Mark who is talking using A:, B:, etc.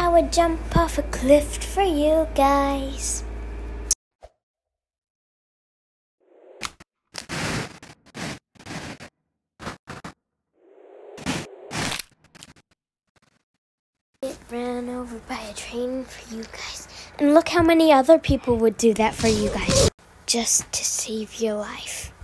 A: I would jump off a cliff for you guys. Get ran over by a train for you guys. And look how many other people would do that for you guys. Just to save your life.